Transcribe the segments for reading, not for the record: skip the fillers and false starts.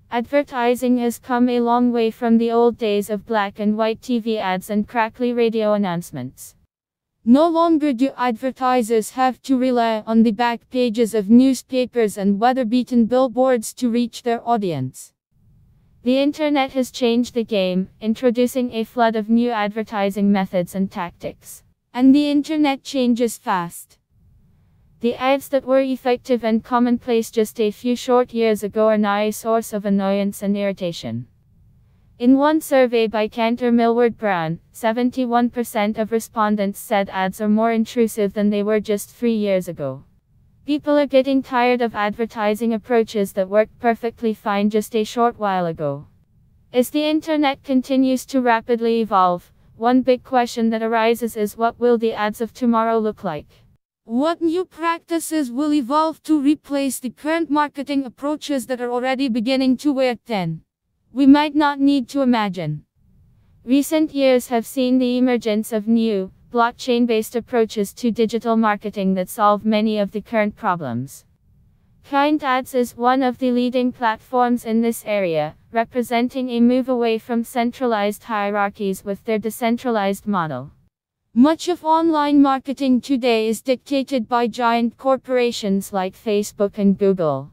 Advertising has come a long way from the old days of black and white TV ads and crackly radio announcements. No longer do advertisers have to rely on the back pages of newspapers and weather-beaten billboards to reach their audience. The internet has changed the game, introducing a flood of new advertising methods and tactics. And the internet changes fast. The ads that were effective and commonplace just a few short years ago are now a source of annoyance and irritation. In one survey by Cantor Millward Brown, 71% of respondents said ads are more intrusive than they were just 3 years ago. People are getting tired of advertising approaches that worked perfectly fine just a short while ago. As the internet continues to rapidly evolve, one big question that arises is, what will the ads of tomorrow look like? What new practices will evolve to replace the current marketing approaches that are already beginning to wear thin? We might not need to imagine. Recent years have seen the emergence of new, blockchain-based approaches to digital marketing that solve many of the current problems. Kind Ads is one of the leading platforms in this area, representing a move away from centralized hierarchies with their decentralized model. Much of online marketing today is dictated by giant corporations like Facebook and Google.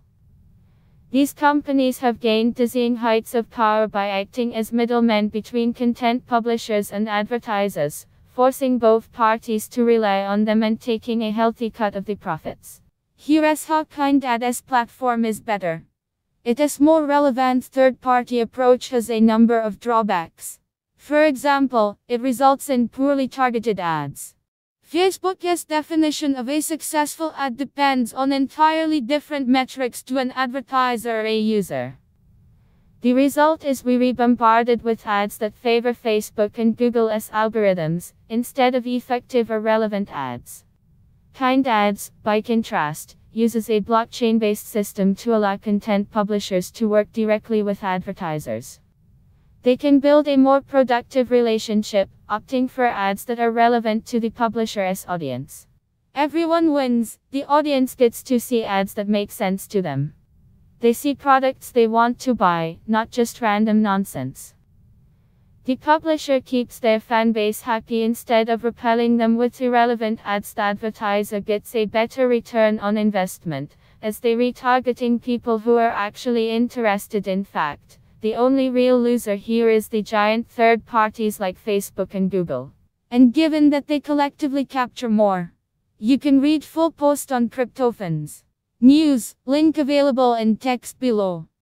These companies have gained dizzying heights of power by acting as middlemen between content publishers and advertisers, forcing both parties to rely on them and taking a healthy cut of the profits. Here's how Kind Ads platform is better. Its more relevant third-party approach has a number of drawbacks. For example, it results in poorly targeted ads. Facebook's definition of a successful ad depends on entirely different metrics to an advertiser or a user. The result is we're bombarded with ads that favor Facebook and Google's algorithms, instead of effective or relevant ads. Kind Ads, by contrast, uses a blockchain-based system to allow content publishers to work directly with advertisers. They can build a more productive relationship, opting for ads that are relevant to the publisher's audience. Everyone wins. The audience gets to see ads that make sense to them. They see products they want to buy, not just random nonsense. The publisher keeps their fan base happy instead of repelling them with irrelevant ads. The advertiser gets a better return on investment, as they're retargeting people who are actually interested in fact. The only real loser here is the giant third parties like Facebook and Google. And given that they collectively capture more, you can read full post on Cryptofans News, link available in text below.